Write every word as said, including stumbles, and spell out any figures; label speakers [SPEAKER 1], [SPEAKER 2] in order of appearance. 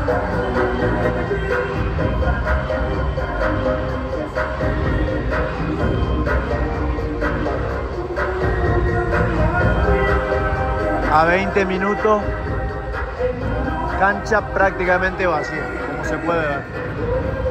[SPEAKER 1] A veinte minutos, cancha prácticamente vacía, como se puede ver.